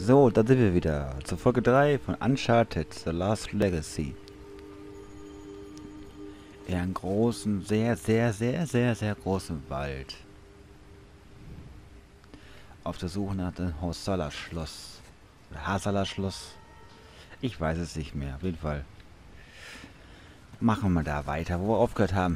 So, da sind wir wieder. Zur Folge 3 von Uncharted, The Last Legacy. In einem großen, sehr großen Wald. Auf der Suche nach dem Hoysala Schloss. Oder Hasala Schloss. Ich weiß es nicht mehr. Auf jeden Fall. Machen wir da weiter, wo wir aufgehört haben.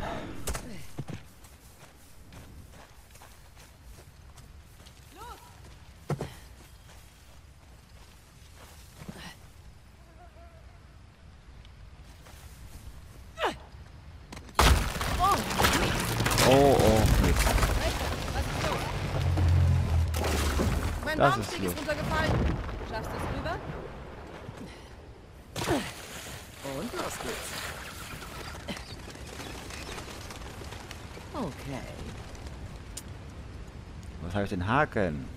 Oh, Mist. Mein Das ist Baumstick los. ist runtergefallen. Schaffst du es rüber? Und los geht's. Okay. Was habe ich den Haken?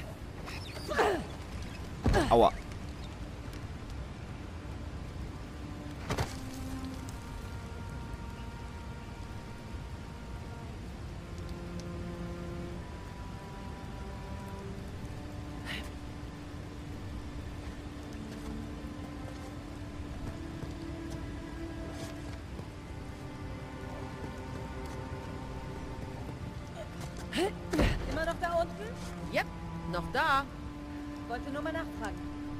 Aua. Immer noch da unten? Yep, noch da. Wollte nur mal nachfragen.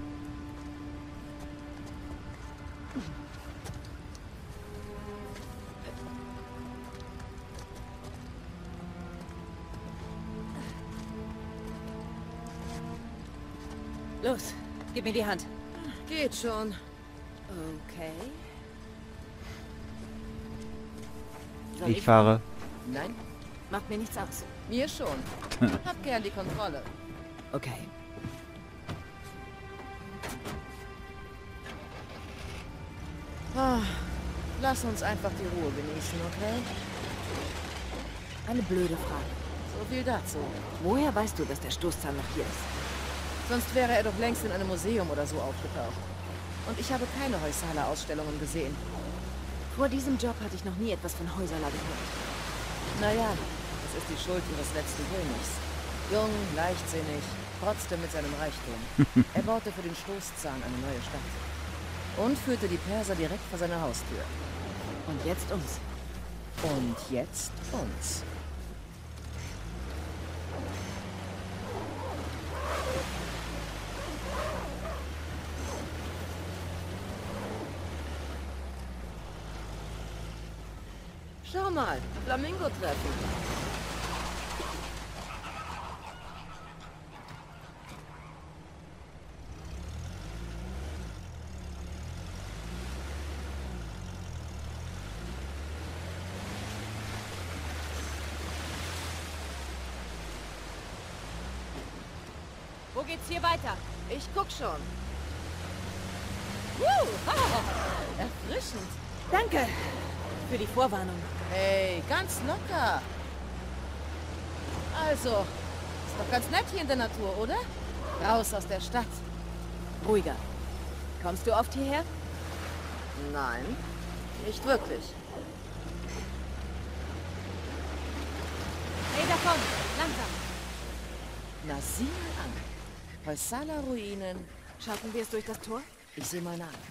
Los, gib mir die Hand. Geht schon. Okay. Ich fahre. Nein, Macht mir nichts aus. mir schon. Hab gern die Kontrolle. Okay. Ah, lass uns einfach die Ruhe genießen, okay? Eine blöde Frage. So viel dazu. Woher weißt du, dass der Stoßzahn noch hier ist? Sonst wäre er doch längst in einem Museum oder so aufgetaucht. Und ich habe keine Hoysala-Ausstellungen gesehen. Vor diesem Job hatte ich noch nie etwas von Hoysala gehört. Naja, es ist die Schuld ihres letzten Königs. Jung, leichtsinnig, trotzdem mit seinem Reichtum. Er baute für den Stoßzahn eine neue Stadt. Und führte die Perser direkt vor seine Haustür. Und jetzt uns. Und jetzt uns. Schau mal, Flamingo-Treffen. Wo geht's hier weiter? Ich guck schon. Erfrischend. Danke für die Vorwarnung. Hey, ganz locker. Also, ist doch ganz nett hier in der Natur, oder? Raus aus der Stadt. Ruhiger. Kommst du oft hierher? Nein, nicht wirklich. Hey, davon! Langsam! Na, sieh mal an. Hoysala-Ruinen. Schaffen wir es durch das Tor? Ich sehe mal nach.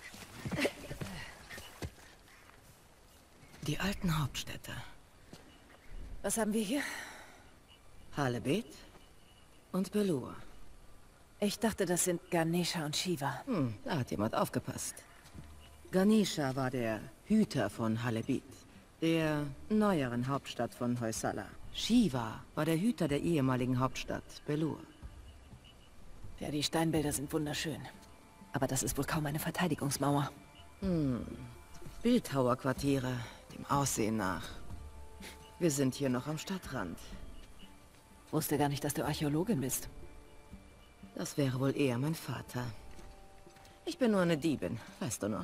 Die alten Hauptstädte. Was haben wir hier? Halebet und Belur. Ich dachte, das sind Ganesha und Shiva. Da hat jemand aufgepasst. Ganesha war der Hüter von Halebit, der neueren Hauptstadt von Hoysala. Shiva war der Hüter der ehemaligen Hauptstadt Belur. Ja, die Steinbilder sind wunderschön. Aber das ist wohl kaum eine Verteidigungsmauer. Bildhauerquartiere, dem Aussehen nach. Wir sind hier noch am Stadtrand. Wusste gar nicht, dass du Archäologin bist. Das wäre wohl eher mein Vater. Ich bin nur eine Diebin, weißt du noch?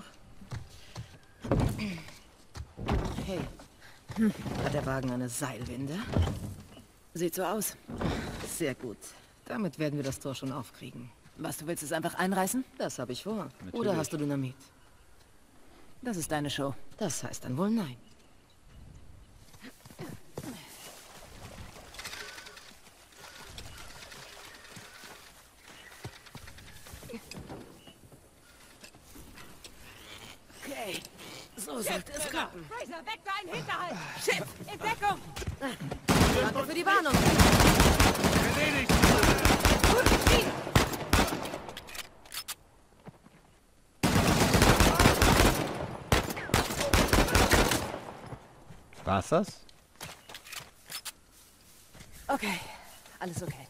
Hey, hat der Wagen eine Seilwinde? Sieht so aus. Sehr gut. Damit werden wir das Tor schon aufkriegen. Was, du willst es einfach einreißen? Das habe ich vor. Natürlich. Oder hast du Dynamit? Das ist deine Show. Das heißt dann wohl nein. Okay, so sollte es klappen. Fraser, weg da ein Hinterhalt! Schiff, in Deckung! Danke für die Warnung. Erledigt! Gut geschrieben! War's das? Okay, alles okay.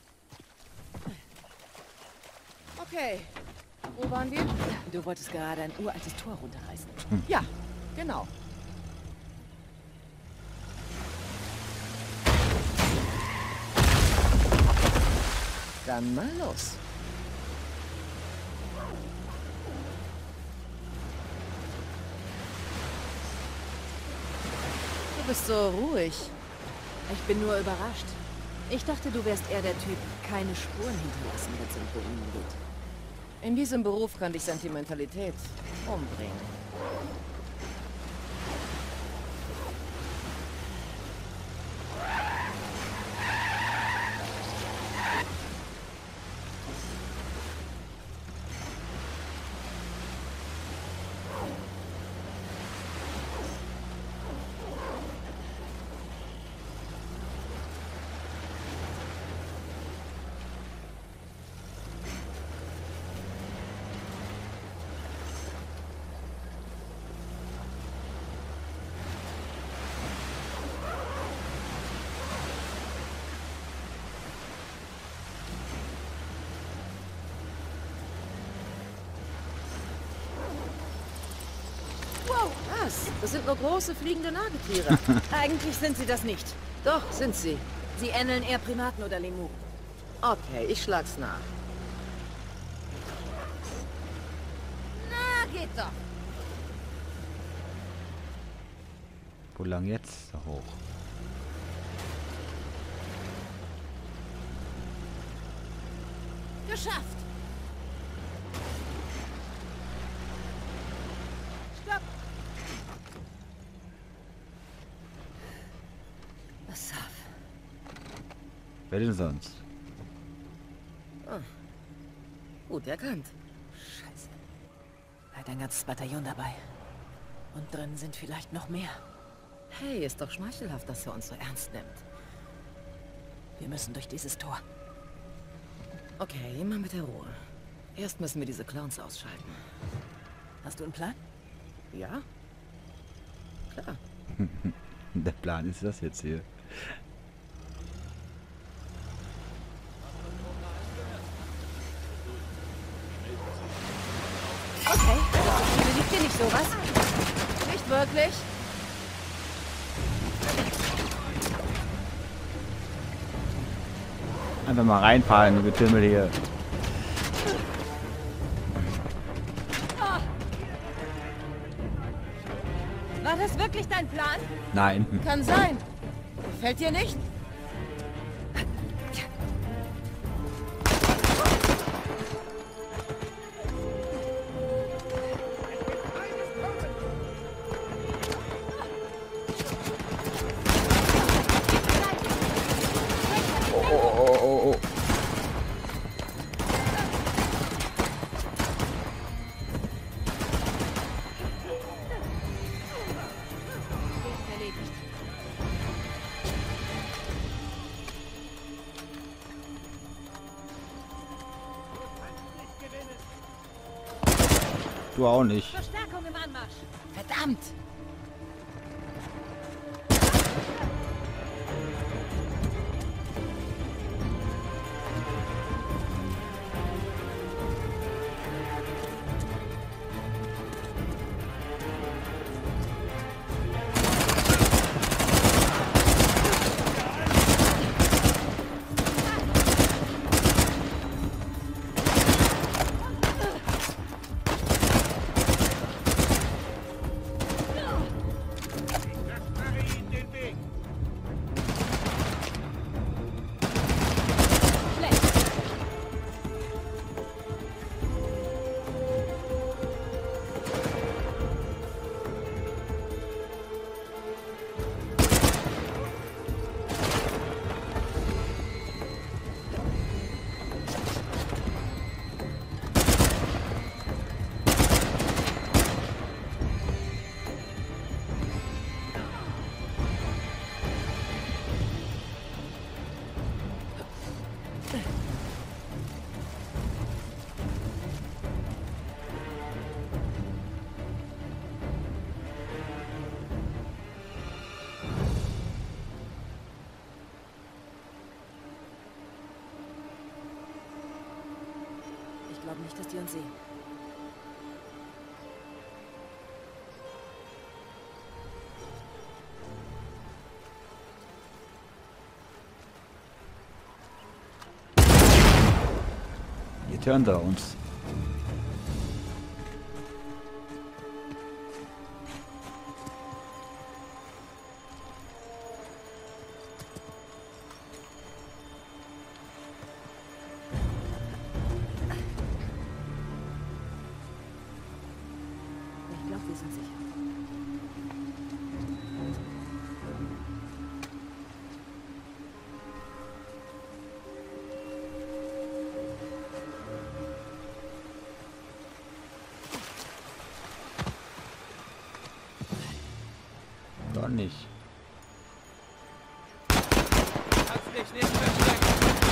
Okay. Wo waren wir? Du wolltest gerade ein uraltes Tor runterreißen. Ja, genau. Dann mal los. Du bist so ruhig. Ich bin nur überrascht. Ich dachte, du wärst eher der Typ, keine Spuren hinterlassen, wenn es um Ruinen geht. In diesem Beruf kann dich Sentimentalität umbringen. Was? Das sind nur große fliegende Nagetiere. Eigentlich sind sie das nicht. Doch, sind sie. Sie ähneln eher Primaten oder Lemuren. Okay, ich schlag's nach. Na, geht doch! Wo lang jetzt? Da hoch. Geschafft! Stopp! Asaf. Wer denn sonst? Gut erkannt. Scheiße. Er hat ein ganzes Bataillon dabei. Und drin sind vielleicht noch mehr. Hey, ist doch schmeichelhaft, dass er uns so ernst nimmt. Wir müssen durch dieses Tor. Okay, immer mit der Ruhe. Erst müssen wir diese Clowns ausschalten. Hast du einen Plan? Ja? Klar. Der Plan ist das jetzt hier. Okay, das liegt dir nicht so, was? Nicht wirklich. Einfach mal reinfallen, du Getümmel hier. War das wirklich dein Plan? Nein. Kann sein. Gefällt dir nicht? Oh. Erledigt. Du auch nicht. Verstärkung im Anmarsch! Verdammt! Ich glaube nicht, dass die uns sehen. Jetzt hören da uns. Ich glaube, wir sind sicher. Doch nicht. Kannst dich nicht verstecken.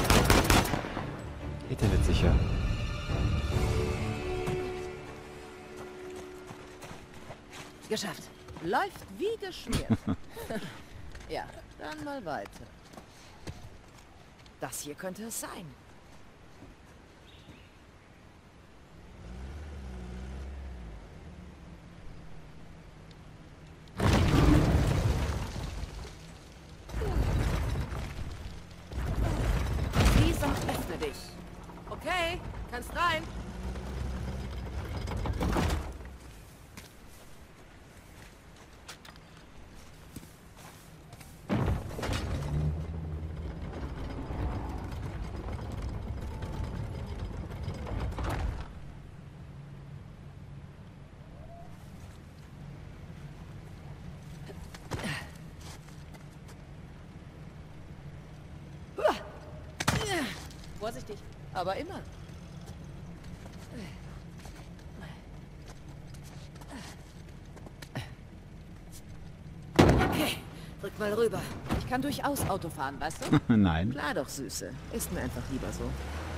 Peter wird sicher. Geschafft. Läuft wie geschmiert. Ja, dann mal weiter. Das hier könnte es sein. Schließ und öffne dich. Okay, kannst rein. Vorsichtig, aber immer. Okay, drück mal rüber. Ich kann durchaus Auto fahren, weißt du? Nein. Klar doch, Süße. Ist mir einfach lieber so.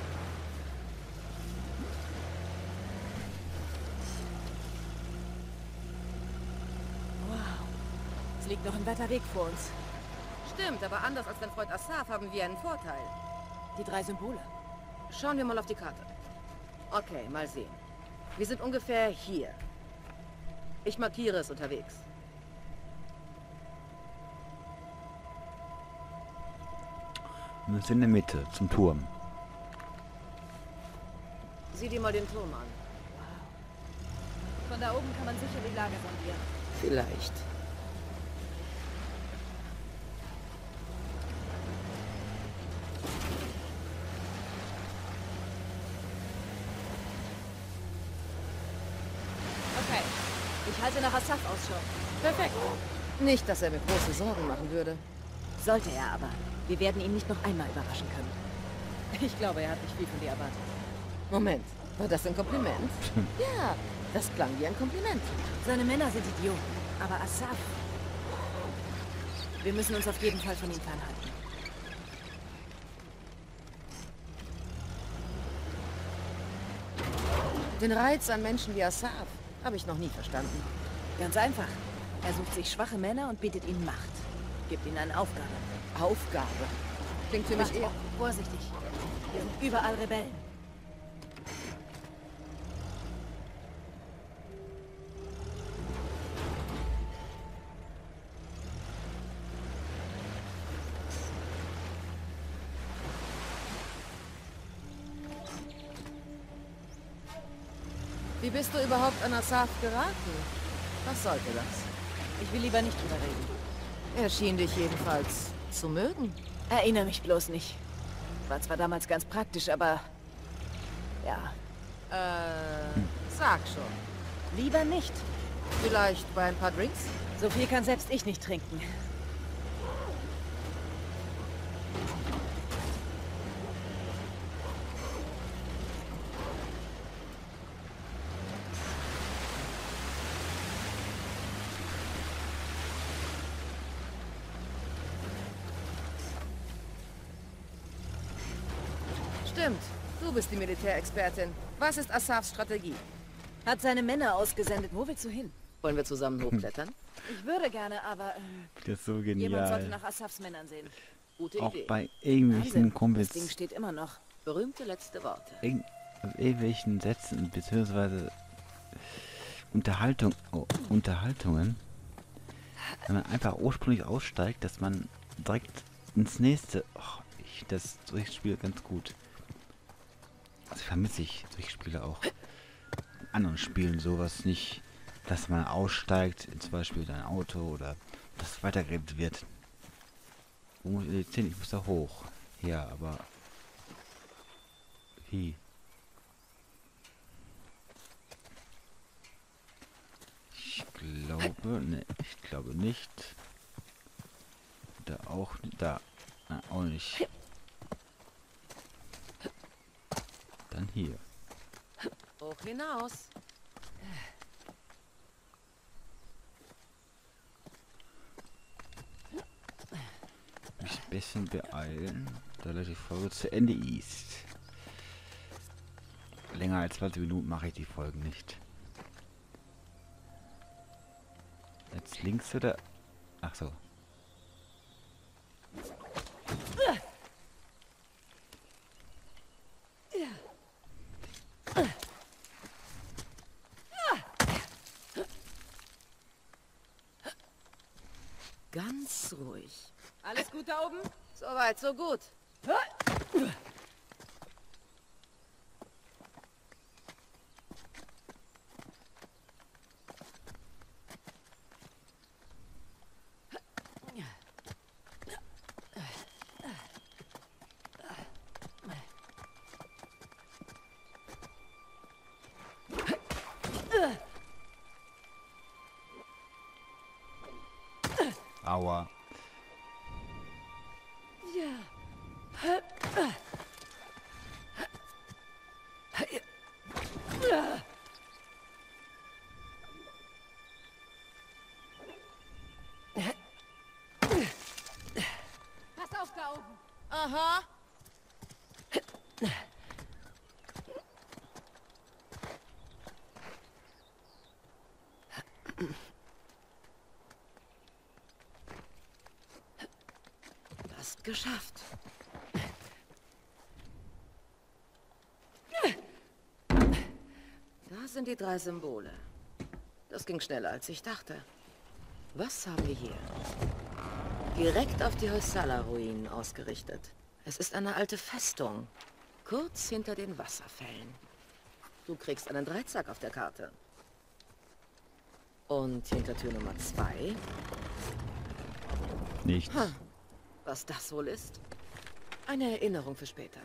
Wow. Es liegt noch ein weiter Weg vor uns. Stimmt, aber anders als dein Freund Asaf haben wir einen Vorteil. Die 3 Symbole. Schauen wir mal auf die Karte. Okay, mal sehen. Wir sind ungefähr hier. Ich markiere es unterwegs. Wir sind in der Mitte, zum Turm. Sieh dir mal den Turm an. Von da oben kann man sicher die Lage sondieren. Vielleicht. Okay. Ich halte nach Asaf Ausschau. Perfekt. Nicht, dass er mir große Sorgen machen würde. Sollte er aber. Wir werden ihn nicht noch einmal überraschen können. Ich glaube, er hat nicht viel von dir erwartet. Moment, war das ein Kompliment? Ja, das klang wie ein Kompliment. Seine Männer sind Idioten. Aber Asaf... Wir müssen uns auf jeden Fall von ihm fernhalten. Den Reiz an Menschen wie Asaf habe ich noch nie verstanden. Ganz einfach. Er sucht sich schwache Männer und bietet ihnen Macht. Gibt ihnen eine Aufgabe. Aufgabe. Klingt für mich Warte, eher... vorsichtig. Hier sind überall Rebellen. Wie bist du überhaupt an Asaf geraten? Was sollte das? Ich will lieber nicht drüber reden. Er schien dich jedenfalls zu mögen. Erinnere mich bloß nicht. War zwar damals ganz praktisch, aber... Ja, Sag schon. lieber nicht. Vielleicht bei ein paar Drinks? So viel kann selbst ich nicht trinken. Stimmt. Du bist die Militärexpertin. Was ist Asafs Strategie? Hat seine Männer ausgesendet. Wo willst du hin? Wollen wir zusammen hochklettern? Ich würde gerne, aber Das ist so jemand sollte genial. nach Asafs Männern sehen. Gute Auch Idee. bei irgendwelchen Das Kumpels, Ding steht immer noch. Berühmte letzte Worte. irgendwelchen Sätzen beziehungsweise Unterhaltungen, wenn man einfach ursprünglich aussteigt, dass man direkt ins nächste. Solche Spiele ganz gut. Also vermisse ich solche Spiele auch. In anderen Spielen sowas nicht, dass man aussteigt, zum Beispiel in ein Auto oder dass weitergeredet wird. Ich muss da hoch. Ja, aber wie? Ich glaube nicht. Da auch nicht. Da. Na, auch nicht. Dann hier. Hoch hinaus. Mich ein bisschen beeilen, da die Folge zu Ende ist. Länger als 20 Minuten mache ich die Folgen nicht. Jetzt links oder... Ach so. Ganz ruhig. Alles gut da oben? Soweit, so gut. Aua. Pass auf da oben. Aha. Fast geschafft. Da sind die 3 Symbole. Das ging schneller, als ich dachte. Was haben wir hier? Direkt auf die Hoysala-Ruinen ausgerichtet. Es ist eine alte Festung, kurz hinter den Wasserfällen. Du kriegst einen Dreizack auf der Karte. Und hinter Tür Nummer 2, Nichts. was das wohl ist? Eine Erinnerung für später.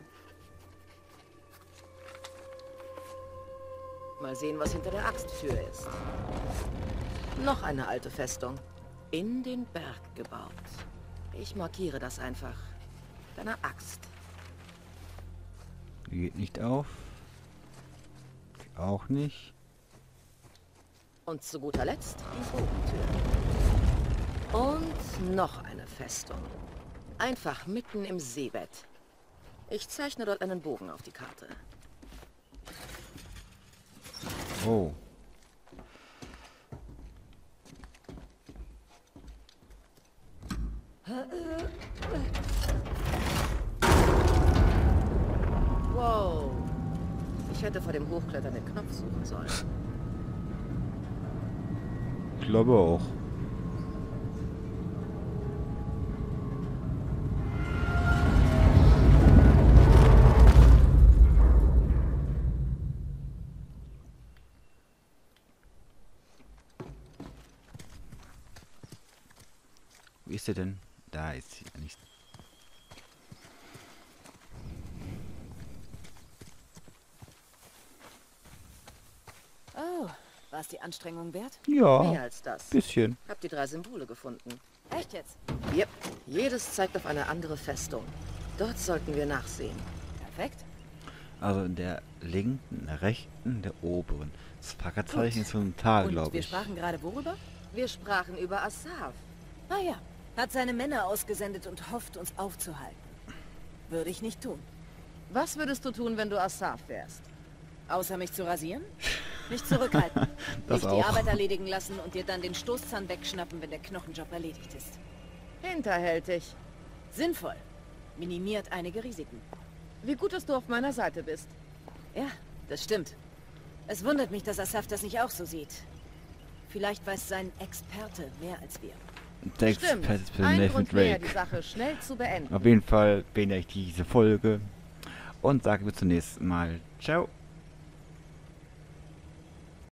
Mal sehen, was hinter der Axttür ist. Noch eine alte Festung. In den Berg gebaut. Ich markiere das einfach. Mit einer Axt. Die geht nicht auf. Die auch nicht. Und zu guter Letzt die Bogentür. Und noch eine Festung. Einfach mitten im Seebett. Ich zeichne dort einen Bogen auf die Karte. Oh. Wow. Ich hätte vor dem Hochklettern den Knopf suchen sollen. Ich glaube auch. Wo ist sie denn? Da ist sie nicht. Oh, war es die Anstrengung wert? Ja, Mehr als das. bisschen. Hab die 3 Symbole gefunden. Echt jetzt? Yep. Jedes zeigt auf eine andere Festung. Dort sollten wir nachsehen. Perfekt. Also in der linken, in der rechten, in der oberen. Das Fackerzeichen ist so ein Tal, Und glaube wir ich. sprachen gerade worüber? Wir sprachen über Asaf. Ah ja, hat seine Männer ausgesendet und hofft, uns aufzuhalten. Würde ich nicht tun. Was würdest du tun, wenn du Asaf wärst? Außer mich zu rasieren? Nicht zurückhalten. Das Nicht die auch. Arbeit erledigen lassen und dir dann den Stoßzahn wegschnappen, wenn der Knochenjob erledigt ist. Hinterhältig. Sinnvoll. Minimiert einige Risiken. Wie gut, dass du auf meiner Seite bist. Ja, das stimmt. Es wundert mich, dass Asaf das nicht auch so sieht. Vielleicht weiß sein Experte mehr als wir. Der Stimmt. Experte für Ein Nathan Grund mehr, die Drake. Sache schnell zu beenden. Auf jeden Fall beende ich diese Folge und sage bis zum nächsten Mal. Ciao.